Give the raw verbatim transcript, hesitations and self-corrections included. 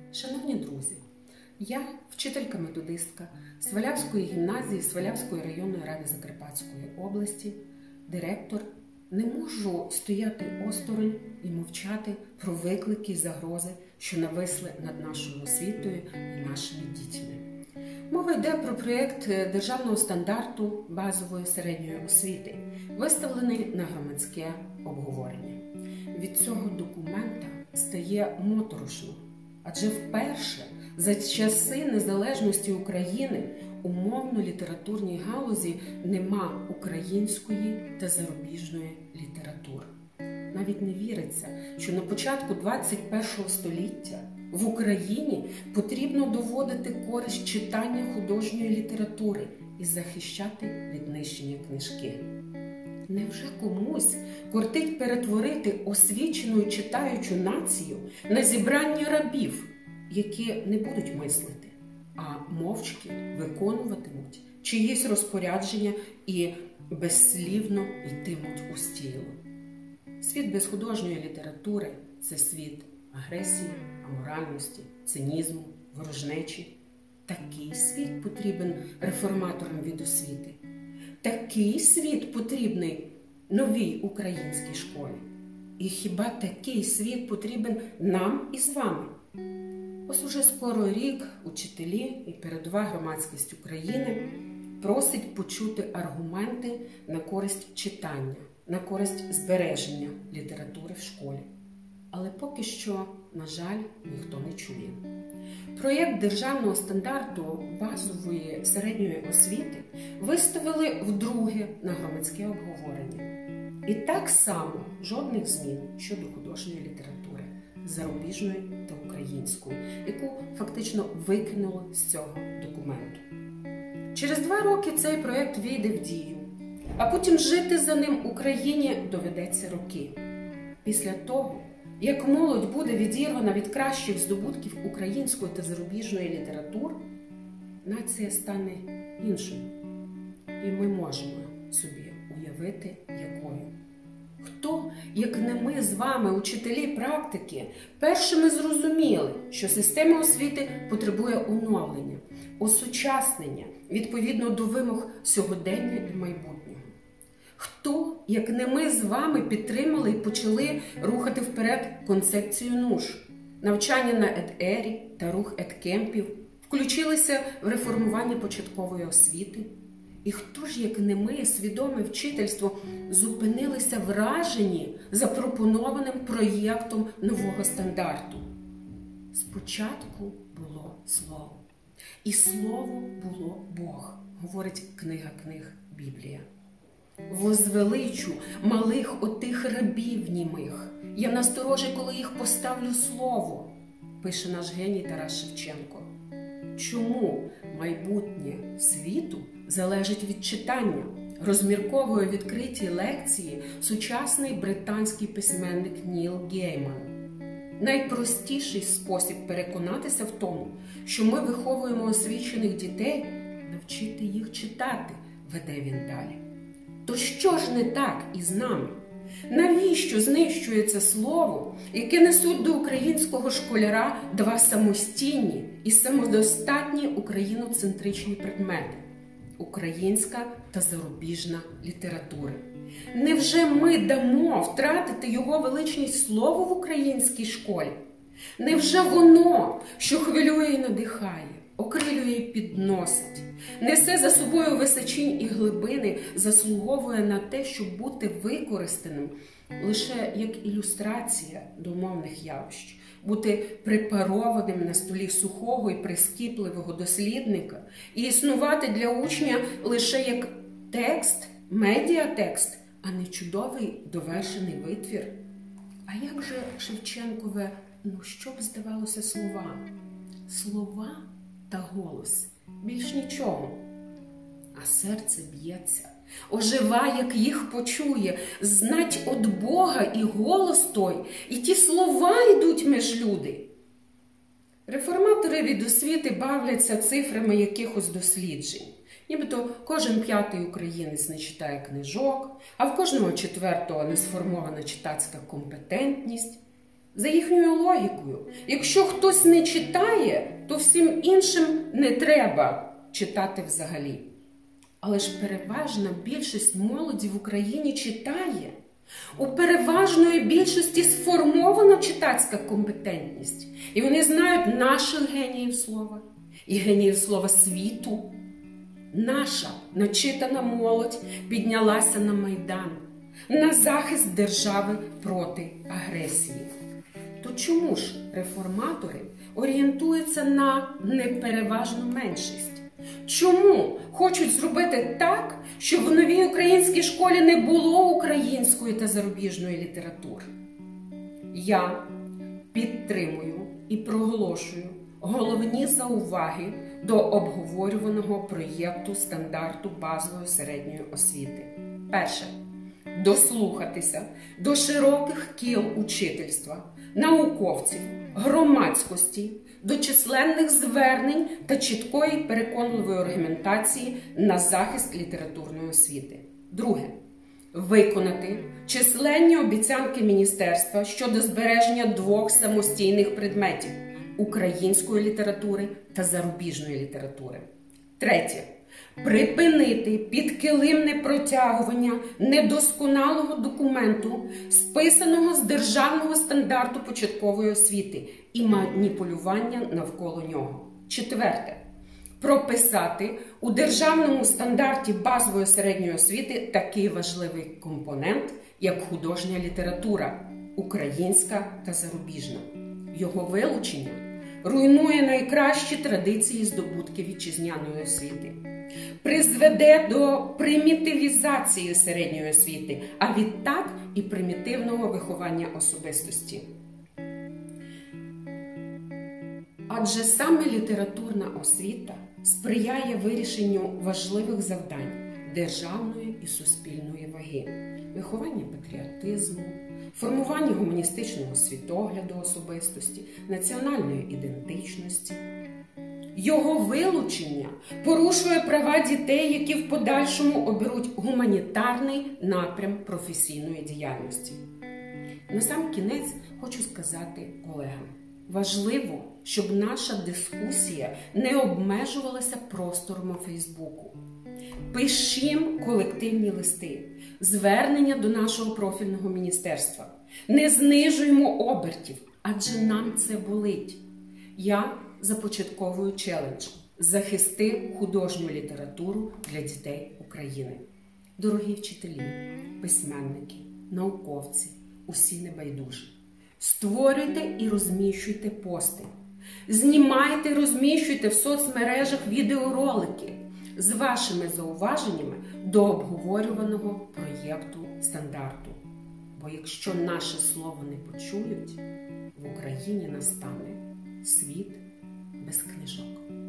Шановні друзі, я вчителька-методистка Свалявської гімназії Свалявської районної ради Закарпатської області, директор, не можу стояти осторонь і мовчати про виклики і загрози, що нависли над нашою освітою і нашими дітьми. Мова йде про проєкт державного стандарту базової середньої освіти, виставлений на громадське обговорення. Від цього документа стає моторошно, адже вперше за часи незалежності України у мовно-літературній галузі нема української та зарубіжної літератури. Навіть не віриться, що на початку двадцять першого століття в Україні потрібно доводити користь читання художньої літератури і захищати від нищення книжки. Невже комусь кортить перетворити освічену і читаючу націю на зібрання рабів, які не будуть мислити, а мовчки виконуватимуть чиїсь розпорядження і безслівно йтимуть у стіло? Світ без художньої літератури – це світ агресії, аморальності, цинізму, ворожнечі. Такий світ потрібен реформаторам від освіти. Такий світ потрібний новій українській школі. І хіба такий світ потрібен нам із вами? Ось уже скоро рік учителі і передова громадськість України просить почути аргументи на користь читання, на користь збереження літератури в школі. Але поки що, на жаль, ніхто не чує. Проєкт державного стандарту базової середньої освіти виставили вдруге на громадське обговорення. І так само жодних змін щодо художньої літератури, зарубіжної та української, яку фактично викинули з цього документу. Через два роки цей проєкт війде в дію, а потім жити за ним Україні доведеться роки. Після того, як молодь буде відірвана від кращих здобутків української та зарубіжної літератури, нація стане іншою. І ми можемо собі уявити, якою. Хто, як не ми з вами, учителі практики, першими зрозуміли, що система освіти потребує оновлення, осучаснення відповідно до вимог сьогодення і майбутнього? Хто, як не ми з вами, підтримали і почали рухати вперед концепцію НУШ, навчання на ед-ері та рух ед-кемпів, включилися в реформування початкової освіти? І хто ж, як не ми, свідоме вчительство, зупинилися вражені запропонованим проєктом нового стандарту? Спочатку було Слово. І Слово було Бог, говорить книга книг Біблія. Возвеличу малих отих рабів німих. Я насторожі, коли їх поставлю слово, пише наш геній Тарас Шевченко. Чому майбутнє світу залежить від читання? Розмірковує відкриті лекції сучасний британський письменник Ніл Гейман. Найпростіший спосіб переконатися в тому, що ми виховуємо освічених дітей, навчити їх читати, веде він далі. То що ж не так із нами? Навіщо знищується слово, яке несуть до українського школяра два самостійні і самодостатні україноцентричні предмети – українська та зарубіжна літератури? Невже ми дамо втратити його величність слово в українській школі? Невже воно, що хвилює і надихає, окрилює і підносить, несе за собою височінь і глибини, заслуговує на те, щоб бути використаним лише як ілюстрація до мовних явищ, бути препарованим на столі сухого і прискіпливого дослідника і існувати для учня лише як текст, медіатекст, а не чудовий довершений витвір? А як же Шевченкове, ну що б здавалося слова? Слова та голос. Більш нічого. А серце б'ється, ожива, як їх почує, знать от Бога і голос той, і ті слова йдуть меж люди. Реформатори від освіти бавляться цифрами якихось досліджень. Нібито кожен п'ятий українець не читає книжок, а в кожного четвертого не сформована читацька компетентність. За їхньою логікою, якщо хтось не читає, то всім іншим не треба читати взагалі. Але ж переважна більшість молоді в Україні читає. У переважної більшості сформована читацька компетентність. І вони знають наших геніїв слова і геніїв слова світу. Наша начитана молодь піднялася на Майдан, на захист держави проти агресії. То чому ж реформатори орієнтуються на непереважну меншість? Чому хочуть зробити так, щоб в новій українській школі не було української та зарубіжної літератури? Я підтримую і проголошую головні зауваги до обговорюваного проєкту стандарту базової середньої освіти. Перше. Дослухатися до широких кіл учительства, науковців, громадськості, до численних звернень та чіткої переконливої аргументації на захист літературної освіти. Друге. Виконати численні обіцянки міністерства щодо збереження двох самостійних предметів – української літератури та зарубіжної літератури. Третє. Припинити підкилимне протягування недосконалого документу, списаного з державного стандарту початкової освіти, і маніпулювання навколо нього. Четверте. Прописати у державному стандарті базової середньої освіти такий важливий компонент, як художня література – українська та зарубіжна. Його вилучення руйнує найкращі традиції здобутки вітчизняної освіти, призведе до примітивізації середньої освіти, а відтак і примітивного виховання особистості. Адже саме літературна освіта сприяє вирішенню важливих завдань державної і суспільної ваги, виховання патріотизму, формування гуманістичного світогляду особистості, національної ідентичності. Його вилучення порушує права дітей, які в подальшому оберуть гуманітарний напрям професійної діяльності. На сам кінець хочу сказати колегам, важливо, щоб наша дискусія не обмежувалася простором Фейсбуку. Пишім колективні листи, звернення до нашого профільного міністерства. Не знижуємо обертів, адже нам це болить. Я започатковую челендж «Захисти художню літературу для дітей України». Дорогі вчителі, письменники, науковці, усі небайдужі. Створюйте і розміщуйте пости. Знімайте і розміщуйте в соцмережах відеоролики з вашими зауваженнями до обговорюваного проєкту стандарту. Бо якщо наше слово не почують, в Україні настане світ без книжок.